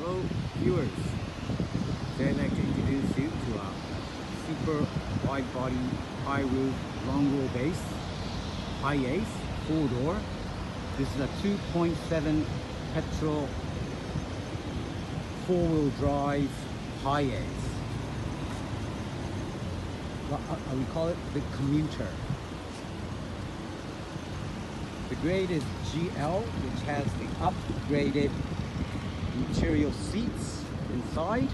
Hello viewers, today I'd like to introduce you to a super wide body, high roof, long wheelbase, high ace, 4-door. This is a 2.7 petrol 4-wheel drive high ace. We call it the Commuter. The grade is GL, which has the upgraded material seats inside.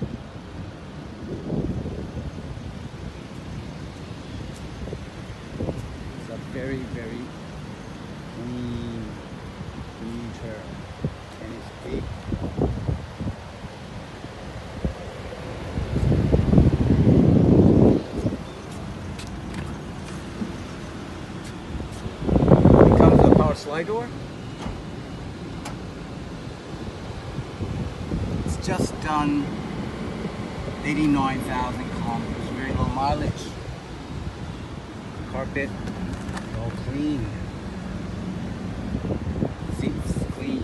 It's a very, very clean Commuter, and it's big. It comes with a power slide door. Just done 89,000 kilometers, very low mileage. Carpet all clean, seats clean.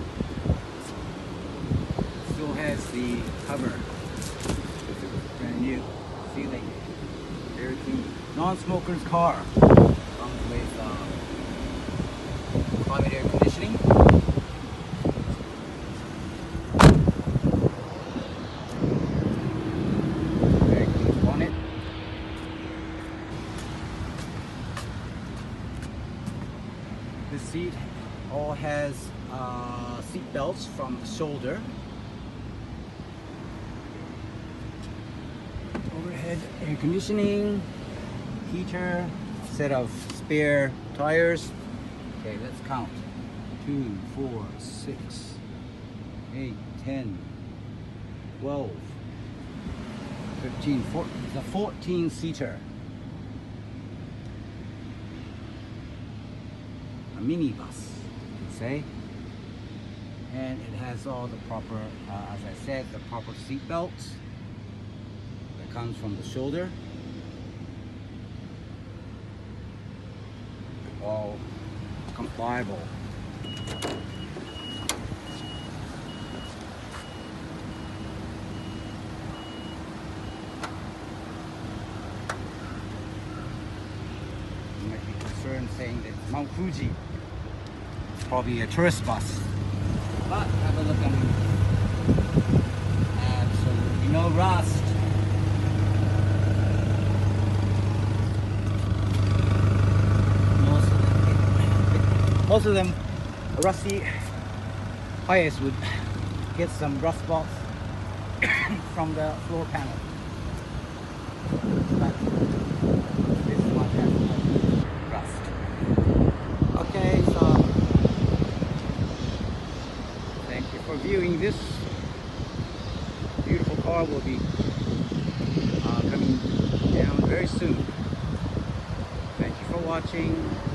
Still has the cover, brand new. Ceiling, very clean. Non-smoker's car. Comes with climate air conditioning. The seat all has seat belts from the shoulder. Overhead air conditioning, heater, set of spare tires. Okay, let's count. 2, 4, 6, 8, 10, 12, 15, 14. It's a 14-seater. A minibus, you could say, and it has all the proper, as I said, the proper seat belts that comes from the shoulder, all compliable. You might be concerned saying that it's Mount Fuji. Probably a tourist bus, but have a look underneath. Absolutely no rust. Most of them rusty. Highest would get some rust spots from the floor panel, but this one has no rust. Okay, so thank you for viewing this. Beautiful car will be coming down very soon. Thank you for watching.